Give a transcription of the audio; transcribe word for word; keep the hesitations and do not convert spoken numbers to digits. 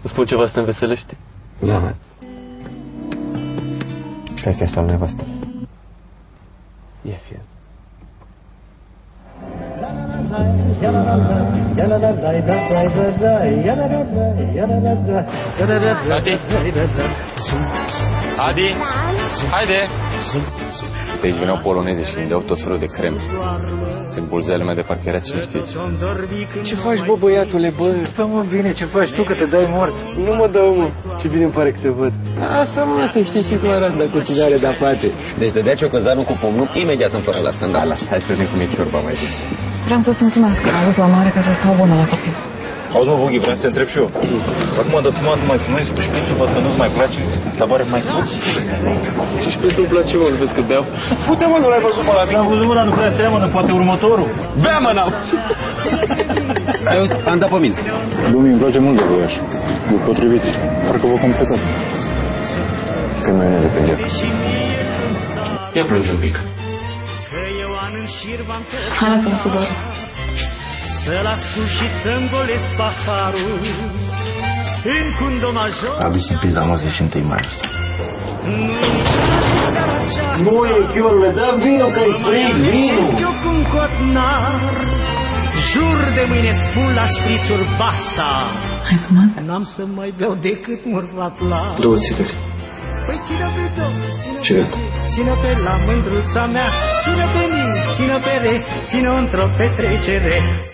Îți spun ceva să te înveselești? Da, hai. Stai că asta al nevastă. E fie. Adi? Adi? Haide! De aici veneau polonezii și îmi dau tot felul de creme. Se îmbulzea lumea de parcă era cine știe ce. Ce faci, bă, băiatule, bă? Stă, mă, bine, ce faci tu, că te dai mort? Nu mă dau, mă. Ce bine îmi pare că te văd. Asta, mă, să știi și să mă arăt cu cine are de-a face. Deci dădea ciocăzanul cu pomnuc, imediat să-mi fără la scandal. Hai să vedem cum e ciorba mai bine. Vreau să-ți mulțumesc că am dus la mare ca să stau bună la copil. Auzi, mă, Bughi, vreau să te întreb și eu. Acum de fumat nu mai fumezi, cu șprițul văd că nu-ți mai place, dar oare mai fuți? Ce șpriț nu-mi place, mă, vezi că beau? Fute, mă, nu l-ai văzut, mă, la mine. L-am văzut, mă, dar nu prea seamănă, poate următorul. Bea, mă, n-am! Eu am dat pe mine. Lumii, îmi place mult de voi așa. Vă potriviți. Parcă vă completați. Când maioneză pe gheacă. Ia plângi un pic. Hai, lasă-mi sudor. Să-l ascult și să-mi golesc paharul în cundul major. A adus în pizza mă și întâi mai asta. Nu e, chiorule, dă vino că-i frig, vino! Eu cu un cotnar, jur de mâine spun la șprițuri basta. Ai fumat? N-am să mai beau decât murvatla. Două țigări. Păi țină pe două, Ce gata? țină pe la mândruța mea, țină pe mine, țină pe re, țină într-o petrecere.